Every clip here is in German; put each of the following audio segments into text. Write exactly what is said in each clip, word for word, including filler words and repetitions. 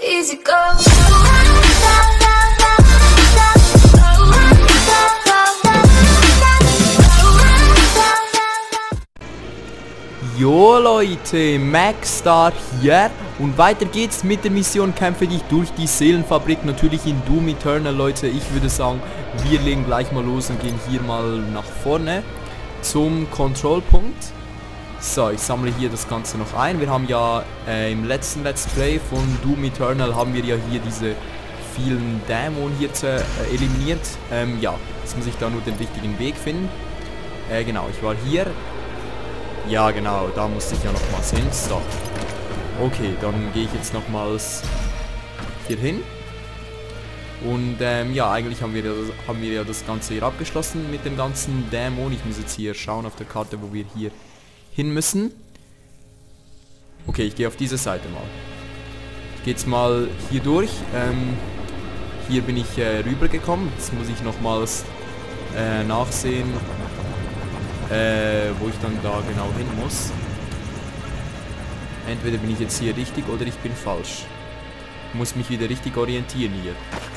easy go. Jo Leute, Maxstar hier und weiter geht's mit der Mission Kämpfe dich durch die Seelenfabrik, natürlich in Doom Eternal. Leute, ich würde sagen, wir legen gleich mal los und gehen hier mal nach vorne zum Kontrollpunkt. So, ich sammle hier das Ganze noch ein. Wir haben ja äh, im letzten Let's Play von Doom Eternal haben wir ja hier diese vielen Dämonen hier zu, äh, eliminiert. Ähm, ja, jetzt muss ich da nur den richtigen Weg finden. Äh, genau, ich war hier. Ja, genau, da musste ich ja nochmals hin. So. Okay, dann gehe ich jetzt nochmals hier hin. Und ähm, ja, eigentlich haben wir, haben wir ja das Ganze hier abgeschlossen mit dem ganzen Dämon. Ich muss jetzt hier schauen auf der Karte, wo wir hier hin müssen. Okay, ich gehe auf diese Seite mal. Ich gehe jetzt mal hier durch. Ähm, hier bin ich äh, rübergekommen. Jetzt muss ich nochmals äh, nachsehen, Äh, wo ich dann da genau hin muss. Entweder bin ich jetzt hier richtig oder ich bin falsch. Ich muss mich wieder richtig orientieren hier.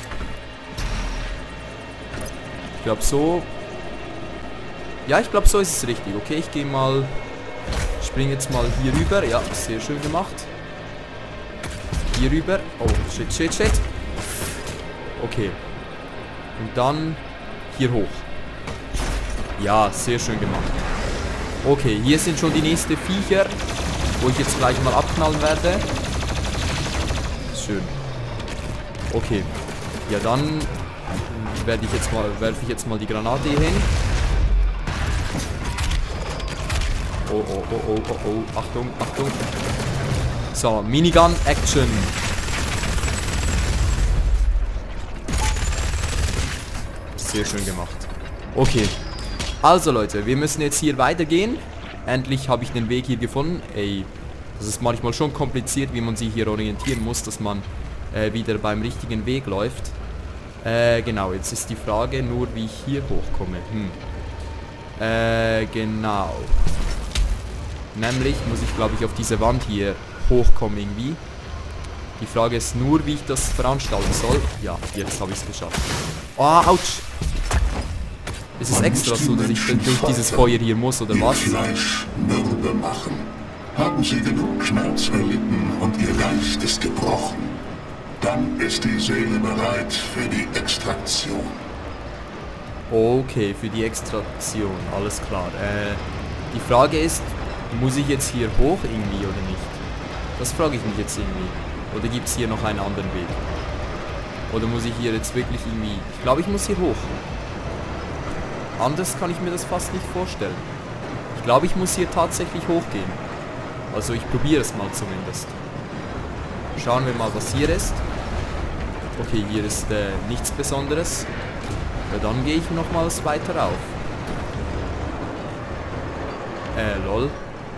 Ich glaube so... Ja, ich glaube so ist es richtig. Okay, ich gehe mal... Springe jetzt mal hier rüber. Ja, sehr schön gemacht. Hier rüber. Oh, shit, shit, shit. Okay. Und dann hier hoch. Ja, sehr schön gemacht. Okay, hier sind schon die nächsten Viecher, wo ich jetzt gleich mal abknallen werde. Schön. Okay. Ja, dann werde ich jetzt mal, werfe ich jetzt mal die Granate hier hin. Oh, oh, oh, oh, oh, oh. Achtung, Achtung. So, Minigun Action. Sehr schön gemacht. Okay. Also Leute, wir müssen jetzt hier weitergehen. Endlich habe ich den Weg hier gefunden. Ey, das ist manchmal schon kompliziert, wie man sich hier orientieren muss, dass man äh, wieder beim richtigen Weg läuft. Äh, genau, jetzt ist die Frage nur, wie ich hier hochkomme. Hm. Äh, genau. Nämlich muss ich, glaube ich, auf diese Wand hier hochkommen irgendwie. Die Frage ist nur, wie ich das veranstalten soll. Ja, jetzt habe ich es geschafft. Oh, ouch. Ist es extra so, dass ich durch dieses Feuer hier muss, oder was? Fleisch mürbe machen. Haben Sie genug Schmerz erlitten und Ihr Geist ist gebrochen, dann ist die Seele bereit für die Extraktion. Okay, für die Extraktion, alles klar. Äh, die Frage ist, muss ich jetzt hier hoch irgendwie oder nicht? Das frage ich mich jetzt irgendwie. Oder gibt es hier noch einen anderen Weg? Oder muss ich hier jetzt wirklich irgendwie... Ich glaube, ich muss hier hoch. Anders kann ich mir das fast nicht vorstellen. Ich glaube, ich muss hier tatsächlich hochgehen. Also ich probiere es mal zumindest. Schauen wir mal, was hier ist. Okay, hier ist äh, nichts Besonderes. Ja, dann gehe ich nochmals weiter rauf. Äh, lol.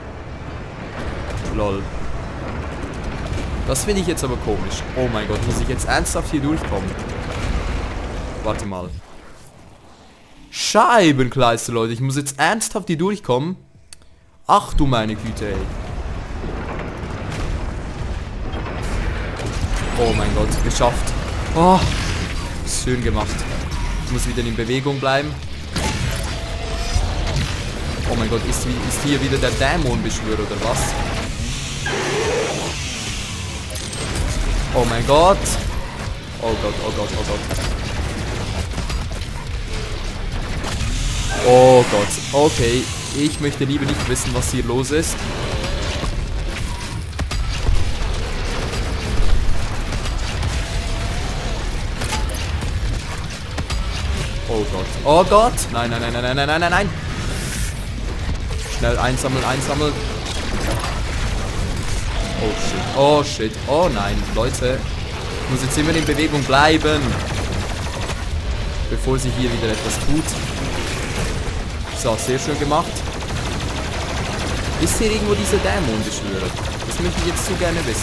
Lol. Das finde ich jetzt aber komisch. Oh mein Gott, muss ich jetzt ernsthaft hier durchkommen? Warte mal. Scheibenkleister, Leute. Ich muss jetzt ernsthaft hier durchkommen. Ach du meine Güte, ey. Oh mein Gott, geschafft. Oh, schön gemacht. Ich muss wieder in Bewegung bleiben. Oh mein Gott, ist, ist hier wieder der Dämonbeschwörer oder was? Oh mein Gott. Oh Gott, oh Gott, oh Gott. Oh Gott, okay. Ich möchte lieber nicht wissen, was hier los ist. Oh Gott, oh Gott. Nein, nein, nein, nein, nein, nein, nein, nein. Schnell einsammeln, einsammeln. Oh shit, oh shit, oh nein, Leute. Ich muss jetzt immer in Bewegung bleiben. Bevor sich hier wieder etwas tut. So, sehr schön gemacht. Ist hier irgendwo dieser Dämonbeschwörer? Das möchte ich jetzt so gerne wissen.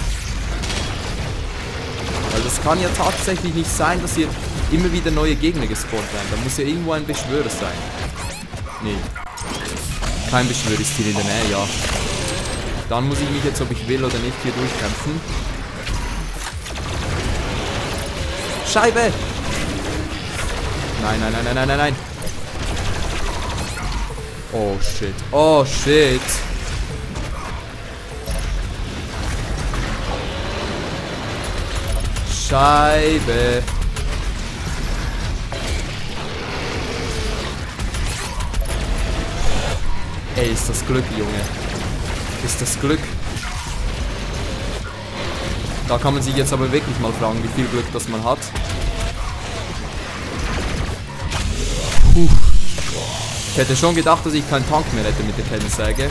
Weil das kann ja tatsächlich nicht sein, dass hier immer wieder neue Gegner gespawnt werden. Da muss ja irgendwo ein Beschwörer sein. Nee. Kein Beschwörer ist hier in der Nähe, ja. Dann muss ich mich jetzt, ob ich will oder nicht, hier durchkämpfen. Scheibe! Nein, nein, nein, nein, nein, nein, nein. Oh, shit. Oh, shit. Scheibe. Ey, ist das Glück, Junge. Ist das Glück. Da kann man sich jetzt aber wirklich mal fragen, wie viel Glück das man hat. Puh. Ich hätte schon gedacht, dass ich keinen Tank mehr hätte mit der Kettensäge.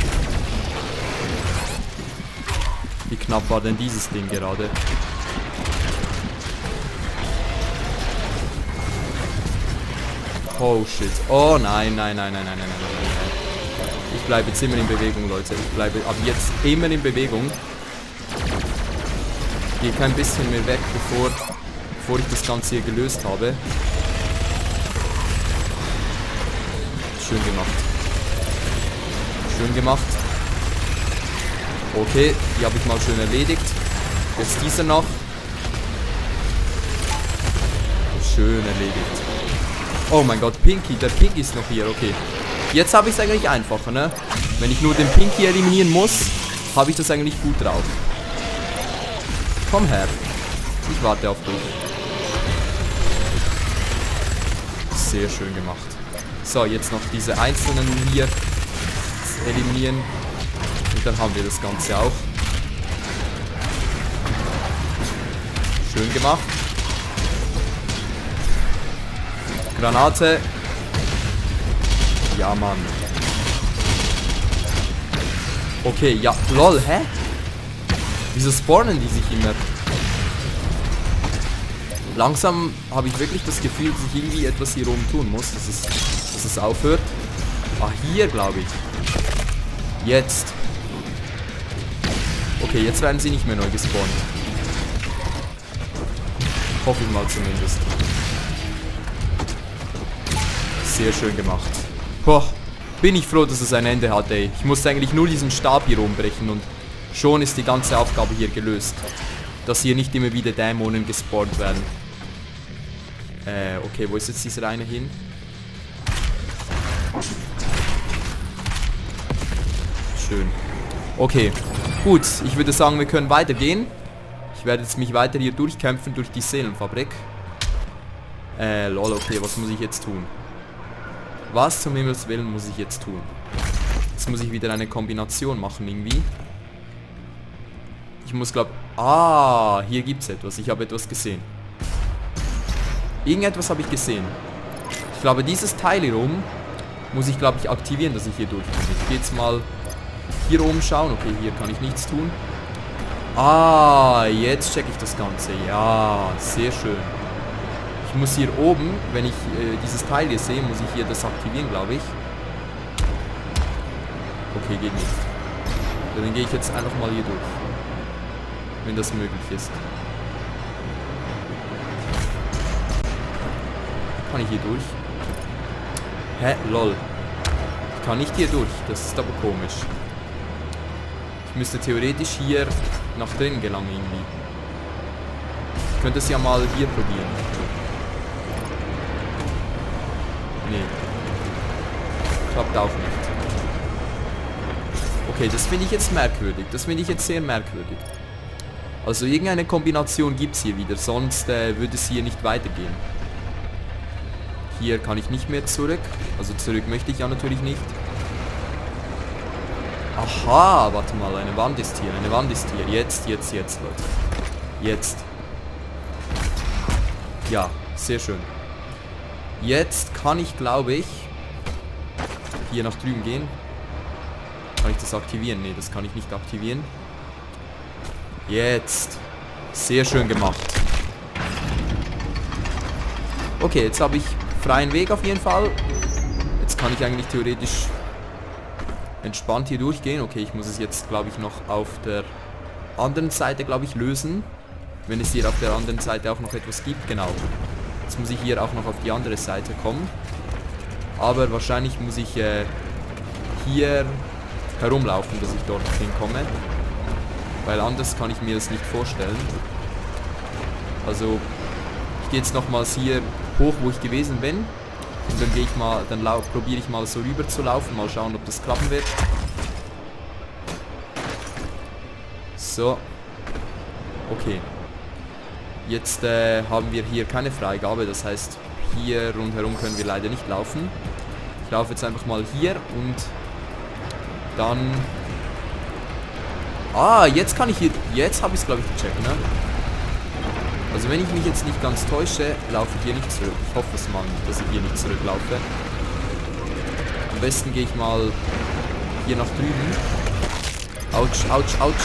Wie knapp war denn dieses Ding gerade? Oh shit. Oh nein, nein, nein, nein, nein, nein, nein, nein. Ich bleibe jetzt immer in Bewegung, Leute. Ich bleibe ab jetzt immer in Bewegung. Gehe kein bisschen mehr weg, bevor, bevor ich das Ganze hier gelöst habe. Schön gemacht. Schön gemacht. Okay, die habe ich mal schön erledigt. Jetzt dieser noch. Schön erledigt. Oh mein Gott, Pinky. Der Pinky ist noch hier. Okay. Jetzt habe ich es eigentlich einfacher, ne? Wenn ich nur den Pinky eliminieren muss, habe ich das eigentlich gut drauf. Komm her. Ich warte auf dich. Sehr schön gemacht. So, jetzt noch diese einzelnen hier eliminieren. Und dann haben wir das Ganze auch. Schön gemacht. Granate. Ja, Mann. Okay, ja. Lol, hä? Wieso spawnen die sich immer? Langsam habe ich wirklich das Gefühl, dass ich irgendwie etwas hier oben tun muss, dass es, dass es aufhört. Ah, hier, glaube ich. Jetzt. Okay, jetzt werden sie nicht mehr neu gespawnt. Hoffe ich mal zumindest. Sehr schön gemacht. Boah, bin ich froh, dass es ein Ende hat, ey. Ich musste eigentlich nur diesen Stab hier umbrechen und schon ist die ganze Aufgabe hier gelöst. Dass hier nicht immer wieder Dämonen gespawnt werden. Äh, okay, wo ist jetzt dieser eine hin? Schön. Okay, gut. Ich würde sagen, wir können weitergehen. Ich werde jetzt mich weiter hier durchkämpfen durch die Seelenfabrik. Äh, lol, okay, was muss ich jetzt tun? Was zum Himmels Willen muss ich jetzt tun? Jetzt muss ich wieder eine Kombination machen irgendwie. Ich muss glaube... Ah, hier gibt es etwas. Ich habe etwas gesehen. Irgendetwas habe ich gesehen. Ich glaube, dieses Teil hier oben muss ich, glaube ich, aktivieren, dass ich hier durchkomme. Ich gehe jetzt mal hier oben schauen. Okay, hier kann ich nichts tun. Ah, jetzt checke ich das Ganze. Ja, sehr schön. Ich muss hier oben, wenn ich äh, dieses Teil hier sehe, muss ich hier das aktivieren, glaube ich. Okay, geht nicht. Dann gehe ich jetzt einfach mal hier durch. Wenn das möglich ist. Kann ich hier durch? Hä? Lol. Ich kann nicht hier durch. Das ist aber komisch. Ich müsste theoretisch hier nach drinnen gelangen irgendwie. Ich könnte es ja mal hier probieren. Nee. Klappt auch nicht. Okay, das finde ich jetzt merkwürdig. Das finde ich jetzt sehr merkwürdig. Also irgendeine Kombination gibt es hier wieder, sonst äh, würde es hier nicht weitergehen. Hier kann ich nicht mehr zurück. Also zurück möchte ich ja natürlich nicht. Aha, warte mal, eine Wand ist hier, eine Wand ist hier. Jetzt, jetzt, jetzt, Leute. Jetzt. Ja, sehr schön. Jetzt kann ich, glaube ich, hier nach drüben gehen. Kann ich das aktivieren? Ne, das kann ich nicht aktivieren. Jetzt. Sehr schön gemacht. Okay, jetzt habe ich freien Weg auf jeden Fall. Jetzt kann ich eigentlich theoretisch entspannt hier durchgehen. Okay, ich muss es jetzt, glaube ich, noch auf der anderen Seite, glaube ich, lösen. Wenn es hier auf der anderen Seite auch noch etwas gibt. Genau. Jetzt muss ich hier auch noch auf die andere Seite kommen. Aber wahrscheinlich muss ich äh, hier herumlaufen, dass ich dort hinkomme. Weil anders kann ich mir das nicht vorstellen. Also Ich gehe jetzt nochmals hier hoch, wo ich gewesen bin. Und dann gehe ich mal, dann probiere ich mal so rüber zu laufen. Mal schauen, ob das klappen wird. So. Okay. Jetzt äh, haben wir hier keine Freigabe. Das heißt, hier rundherum können wir leider nicht laufen. Ich laufe jetzt einfach mal hier und dann... Ah, jetzt kann ich hier... Jetzt habe ich es, glaube ich, gecheckt, ne? Also wenn ich mich jetzt nicht ganz täusche, laufe ich hier nicht zurück. Ich hoffe es mal, dass ich hier nicht zurücklaufe. Am besten gehe ich mal hier nach drüben. Autsch, autsch, autsch.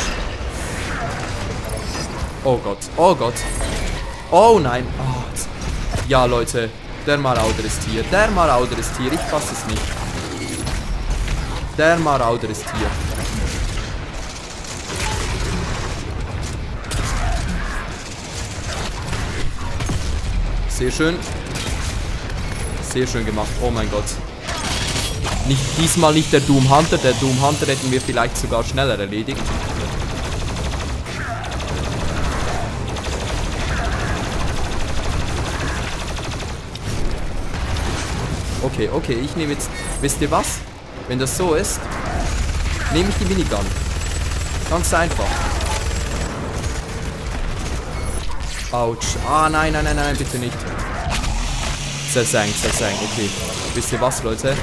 Oh Gott, oh Gott. Oh nein. Oh. Ja, Leute, der Marauder ist hier. Der Marauder ist hier. Ich fasse es nicht. Der Marauder ist hier. Sehr schön. Sehr schön gemacht. Oh mein Gott. Nicht, diesmal nicht der Doom Hunter. Der Doom Hunter hätten wir vielleicht sogar schneller erledigt. Okay, okay, ich nehme jetzt... Wisst ihr was? Wenn das so ist, nehme ich die Minigun. Ganz einfach. Autsch. Ah, nein, nein, nein, nein, bitte nicht. Zersenkt, zersenkt, okay. Wisst ihr was, Leute?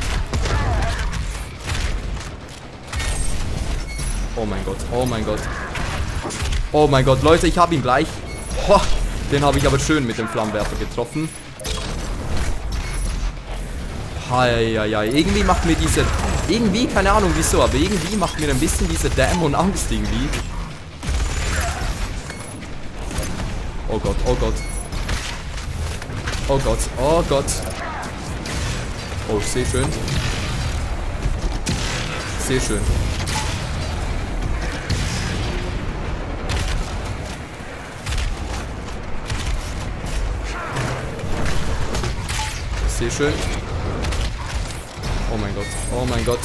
Oh mein Gott, oh mein Gott. Oh mein Gott, Leute, ich habe ihn gleich. Ho, den habe ich aber schön mit dem Flammenwerfer getroffen. Heieiei, irgendwie macht mir dieser... Irgendwie, keine Ahnung wieso, aber irgendwie macht mir ein bisschen dieser Dämon Angst irgendwie. Oh Gott, oh Gott. Oh Gott, oh Gott. Oh, sehr schön. Sehr schön. Sehr schön. Oh mein Gott, oh mein Gott.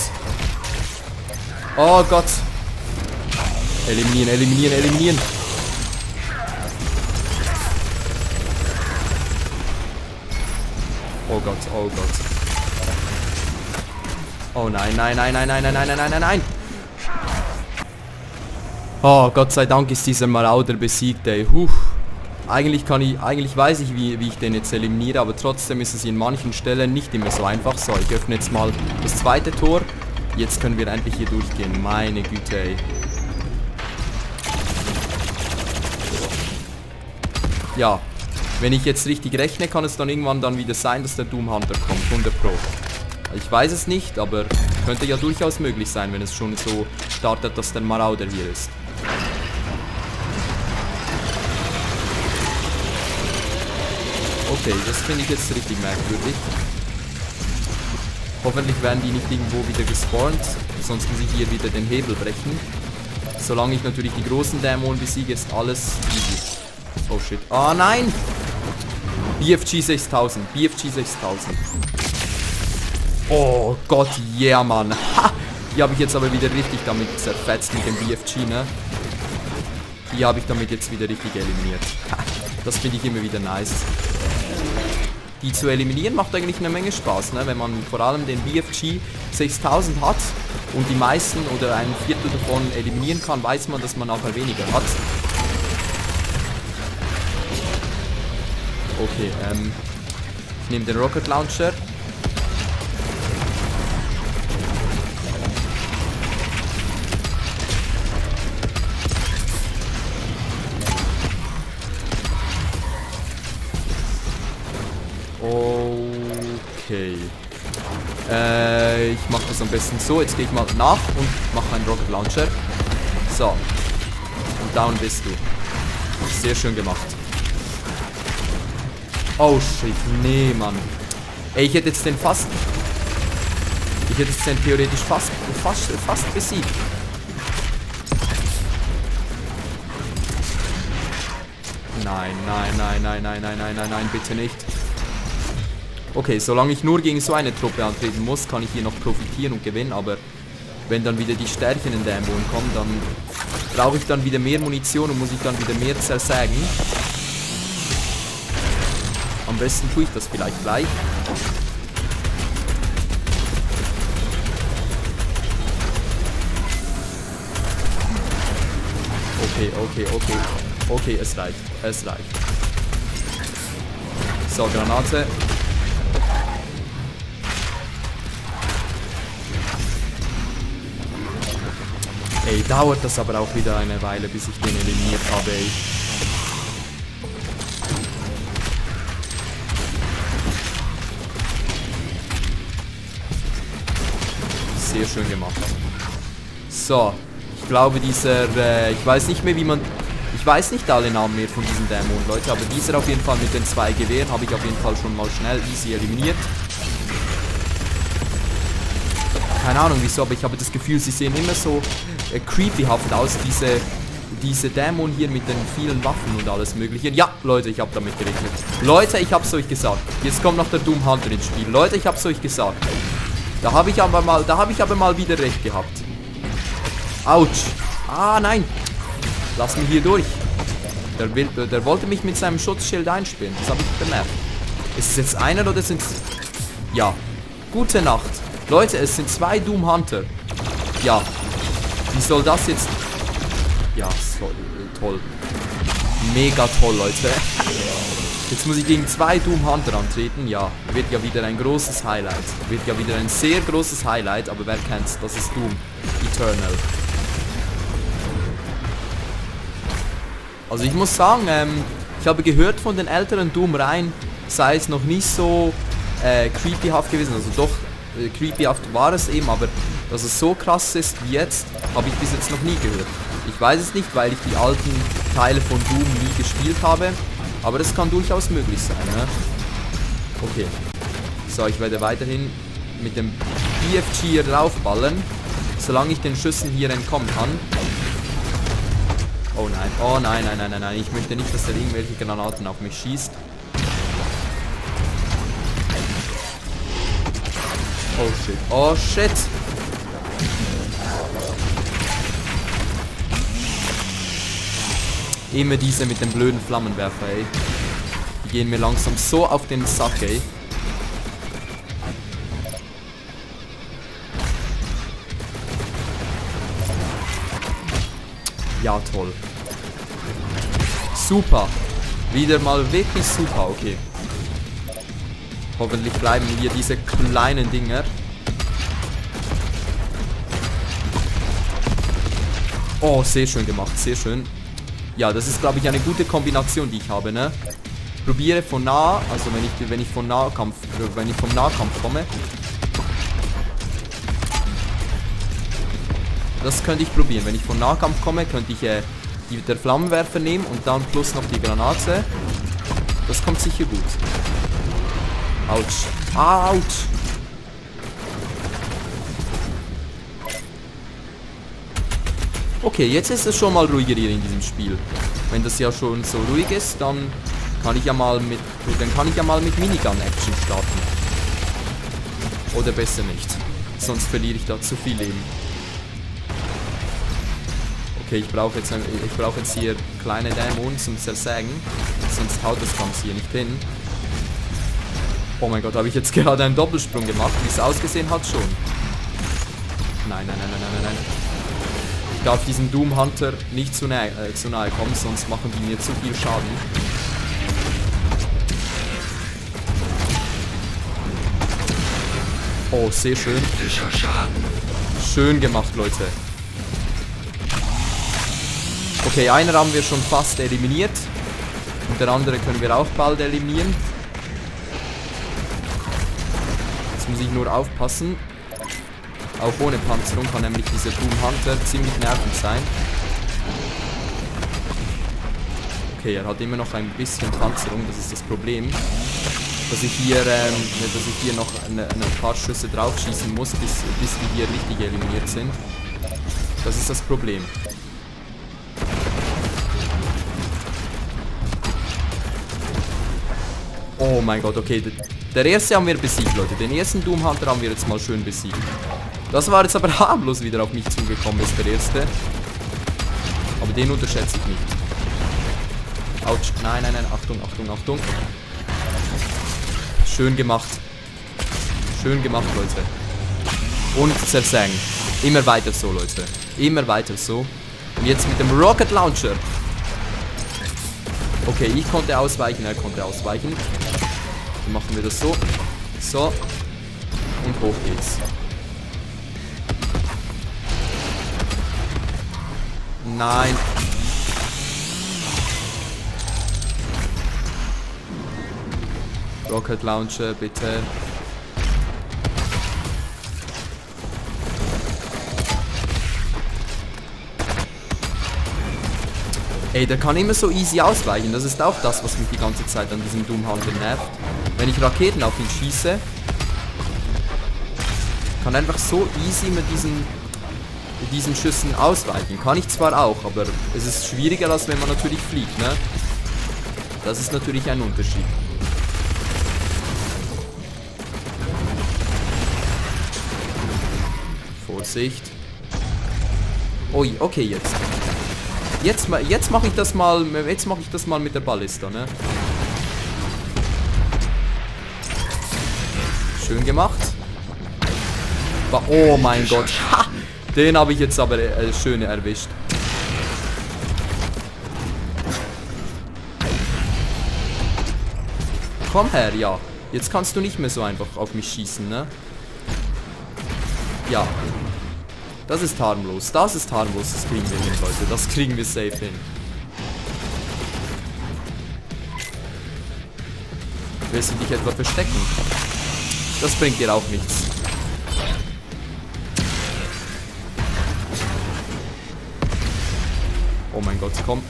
Oh Gott. Eliminieren, eliminieren, eliminieren. Oh Gott, oh Gott. Oh nein, nein, nein, nein, nein, nein, nein, nein, nein, nein. Oh, Gott sei Dank ist dieser Marauder besiegt, ey. Huh. Eigentlich kann ich, eigentlich weiß ich, wie, wie ich den jetzt eliminiere, aber trotzdem ist es in manchen Stellen nicht immer so einfach. So, ich öffne jetzt mal das zweite Tor. Jetzt können wir endlich hier durchgehen. Meine Güte, ey. Ja. Wenn ich jetzt richtig rechne, kann es dann irgendwann dann wieder sein, dass der Doom Hunter kommt, hundert Pro. Ich weiß es nicht, aber könnte ja durchaus möglich sein, wenn es schon so startet, dass der Marauder hier ist. Okay, das finde ich jetzt richtig merkwürdig. Hoffentlich werden die nicht irgendwo wieder gespawnt, sonst muss ich hier wieder den Hebel brechen. Solange ich natürlich die großen Dämonen besiege, ist alles easy. Oh shit. Ah nein! B F G sechstausend, B F G sechstausend. Oh Gott, yeah, Mann. Ha! Die habe ich jetzt aber wieder richtig damit zerfetzt mit dem B F G, ne? Die habe ich damit jetzt wieder richtig eliminiert. Ha! Das finde ich immer wieder nice. Die zu eliminieren macht eigentlich eine Menge Spaß, ne? Wenn man vor allem den B F G sechstausend hat und die meisten oder ein Viertel davon eliminieren kann, weiß man, dass man nachher weniger hat. Okay, ähm, ich nehme den Rocket Launcher. Okay. Äh, ich mache das am besten so. Jetzt gehe ich mal nach und mache einen Rocket Launcher. So. Und down bist du. Sehr schön gemacht. Oh shit, nee, Mann. Ey, ich hätte jetzt den fast... Ich hätte jetzt den theoretisch fast, fast, fast besiegt. Nein, nein, nein, nein, nein, nein, nein, nein, nein, bitte nicht. Okay, solange ich nur gegen so eine Truppe antreten muss, kann ich hier noch profitieren und gewinnen, aber wenn dann wieder die Stärken in Dämonen kommen, dann brauche ich dann wieder mehr Munition und muss ich dann wieder mehr zersägen. Am besten tue ich das vielleicht gleich. Okay, okay, okay. Okay, es reicht. Es reicht. So, Granate. Ey, dauert das aber auch wieder eine Weile, bis ich den eliminiert habe, ey. Sehr schön gemacht. So, ich glaube dieser, äh, ich weiß nicht mehr wie man, ich weiß nicht alle Namen mehr von diesen Dämonen, Leute, aber dieser auf jeden Fall mit den zwei Gewehren habe ich auf jeden Fall schon mal schnell easy eliminiert. Keine Ahnung wieso, aber ich habe das Gefühl, sie sehen immer so äh, creepyhaft aus, diese, diese Dämonen hier mit den vielen Waffen und alles mögliche. Ja, Leute, ich habe damit gerechnet. Leute, ich hab's euch gesagt. Jetzt kommt noch der Doom Hunter ins Spiel. Leute, ich hab's euch gesagt. Da habe ich aber mal, da habe ich aber mal wieder recht gehabt. Autsch. Ah, nein. Lass mich hier durch. Der, will, der wollte mich mit seinem Schutzschild einsperren. Das habe ich bemerkt. Ist es jetzt einer oder sind es... Ja. Gute Nacht. Leute, es sind zwei Doom Hunter. Ja. Wie soll das jetzt... Ja, so, toll. Mega toll, Leute. Jetzt muss ich gegen zwei Doom Hunter antreten. Ja, wird ja wieder ein großes Highlight. Wird ja wieder ein sehr großes Highlight. Aber wer kennt's? Das ist Doom Eternal. Also ich muss sagen, ähm, ich habe gehört von den älteren Doom-Reihen, sei es noch nicht so äh, creepyhaft gewesen. Also doch, äh, creepyhaft war es eben, aber dass es so krass ist wie jetzt, habe ich bis jetzt noch nie gehört. Ich weiß es nicht, weil ich die alten Teile von Doom nie gespielt habe, aber das kann durchaus möglich sein, ne? Okay. So, ich werde weiterhin mit dem B F G hier draufballern, solange ich den Schüssen hier entkommen kann. Oh nein, oh nein, nein, nein, nein, nein. Ich möchte nicht, dass er irgendwelche Granaten auf mich schießt. Oh shit, oh shit. Immer diese mit dem blöden Flammenwerfer, ey. Die gehen mir langsam so auf den Sack, ey. Ja, toll. Super. Wieder mal wirklich super, okay. Hoffentlich bleiben hier diese kleinen Dinger. Oh, sehr schön gemacht, sehr schön. Ja, das ist, glaube ich, eine gute Kombination, die ich habe, ne? Ich probiere von nah, also wenn ich, wenn ich von Nahkampf, wenn ich vom Nahkampf komme. Das könnte ich probieren. Wenn ich von Nahkampf komme, könnte ich äh, die, der Flammenwerfer nehmen und dann plus noch die Granate. Das kommt sicher gut. Autsch. Autsch. Okay, jetzt ist es schon mal ruhiger hier in diesem Spiel. Wenn das ja schon so ruhig ist, dann kann ich ja mal mit, dann kann ich ja mal mit Minigun-Action starten. Oder besser nicht. Sonst verliere ich da zu viel Leben. Okay, ich brauche jetzt, ich brauche jetzt hier kleine Dämonen zum Zersägen, sonst haut das Ganze hier nicht hin. Oh mein Gott, habe ich jetzt gerade einen Doppelsprung gemacht, wie es ausgesehen hat schon. Nein, nein, nein, nein, nein, nein. Ich darf diesem Doom Hunter nicht zu nahe, äh, zu nahe kommen, sonst machen die mir zu viel Schaden. Oh, sehr schön. Schön gemacht, Leute. Okay, einer haben wir schon fast eliminiert. Und der andere können wir auch bald eliminieren. Jetzt muss ich nur aufpassen. Auch ohne Panzerung kann nämlich dieser Doom Hunter ziemlich nervig sein. Okay, er hat immer noch ein bisschen Panzerung, das ist das Problem. Dass ich hier, ähm, dass ich hier noch eine, eine paar Schüsse drauf schießen muss, bis, bis die hier richtig eliminiert sind. Das ist das Problem. Oh mein Gott, okay. Der erste haben wir besiegt, Leute. Den ersten Doom Hunter haben wir jetzt mal schön besiegt. Das war jetzt aber harmlos wieder auf mich zugekommen, ist der erste. Aber den unterschätze ich nicht. Autsch. Nein, nein, nein. Achtung, Achtung, Achtung. Schön gemacht. Schön gemacht, Leute. Und zersägen. Immer weiter so, Leute. Immer weiter so. Und jetzt mit dem Rocket Launcher. Okay, ich konnte ausweichen, er konnte ausweichen. Dann machen wir das so. So. Und hoch geht's. Nein. Rocket Launcher, bitte. Ey, der kann immer so easy ausweichen. Das ist auch das, was mich die ganze Zeit an diesem Doom-Hunter nervt. Wenn ich Raketen auf ihn schieße, kann einfach so easy mit diesen, mit diesen Schüssen ausweichen. Kann ich zwar auch, aber es ist schwieriger, als wenn man natürlich fliegt, ne? Das ist natürlich ein Unterschied. Vorsicht. Ui, okay, jetzt. Jetzt, jetzt mache ich das mal, jetzt mache ich das mal mit der Ballista, ne? Schön gemacht. Oh mein Gott. Ha! Den habe ich jetzt aber äh, schön erwischt. Komm her, ja. Jetzt kannst du nicht mehr so einfach auf mich schießen, ne? Ja. Das ist harmlos. Das ist harmlos. Das kriegen wir hin, Leute. Das kriegen wir safe hin. Willst du dich etwa verstecken? Das bringt dir auch nichts. Oh mein Gott, komm.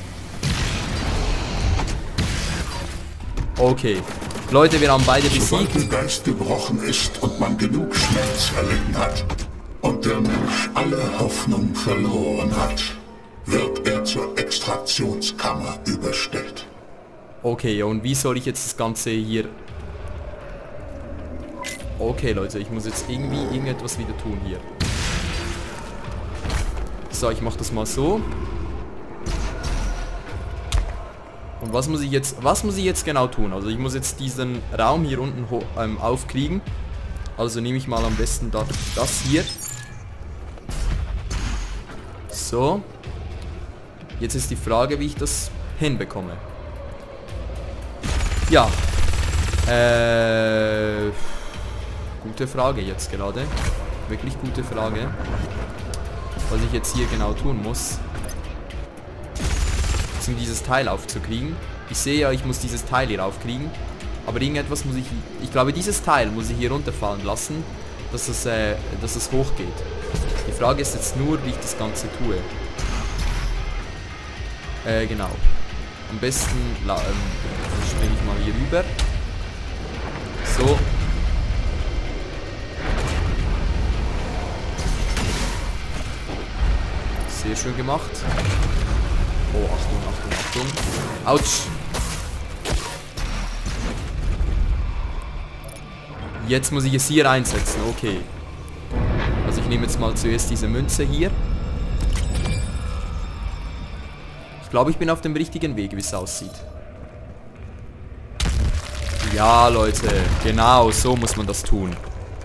Okay. Leute, wir haben beide besiegt. Sobald der Geist gebrochen ist und man genug Schmerz erlitten hat und der Mensch alle Hoffnung verloren hat, wird er zur Extraktionskammer überstellt. Okay, und wie soll ich jetzt das Ganze hier... Okay, Leute, ich muss jetzt irgendwie irgendetwas wieder tun hier. So, ich mach das mal so. Und was muss ich jetzt, was muss ich jetzt genau tun? Also ich muss jetzt diesen Raum hier unten ähm, aufkriegen. Also nehme ich mal am besten da, das hier. So. Jetzt ist die Frage, wie ich das hinbekomme. Ja. Äh, gute Frage jetzt gerade. Wirklich gute Frage. Was ich jetzt hier genau tun muss, um dieses Teil aufzukriegen. Ich sehe ja, ich muss dieses Teil hier aufkriegen. Aber irgendetwas muss ich... Ich glaube, dieses Teil muss ich hier runterfallen lassen, dass es, äh, dass es hochgeht. Die Frage ist jetzt nur, wie ich das Ganze tue. Äh, genau. Am besten ähm, springe ich mal hier rüber. So. Sehr schön gemacht. Oh, Achtung, Achtung, Achtung. Autsch. Jetzt muss ich es hier einsetzen. Okay. Also ich nehme jetzt mal zuerst diese Münze hier. Ich glaube, ich bin auf dem richtigen Weg, wie es aussieht. Ja, Leute. Genau, so muss man das tun.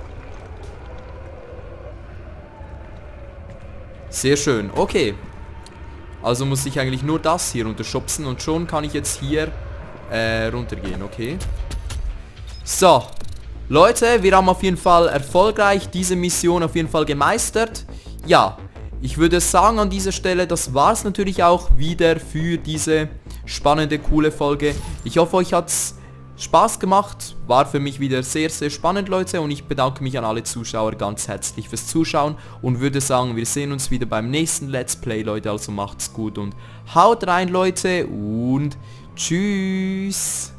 Sehr schön. Okay. Also muss ich eigentlich nur das hier runterschubsen und schon kann ich jetzt hier äh, runtergehen, okay? So, Leute, wir haben auf jeden Fall erfolgreich diese Mission auf jeden Fall gemeistert. Ja, ich würde sagen an dieser Stelle, das war es natürlich auch wieder für diese spannende, coole Folge. Ich hoffe, euch hat es Spaß gemacht, war für mich wieder sehr, sehr spannend, Leute, und ich bedanke mich an alle Zuschauer ganz herzlich fürs Zuschauen und würde sagen, wir sehen uns wieder beim nächsten Let's Play, Leute, also macht's gut und haut rein, Leute, und tschüss.